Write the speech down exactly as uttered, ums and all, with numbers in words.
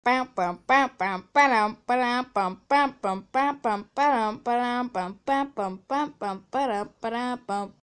Bum bum bum bum ba-dum ba-dum bum bum bum bum bum ba-dum ba-dum bum bum bum bum bum ba-dum ba-dum bum.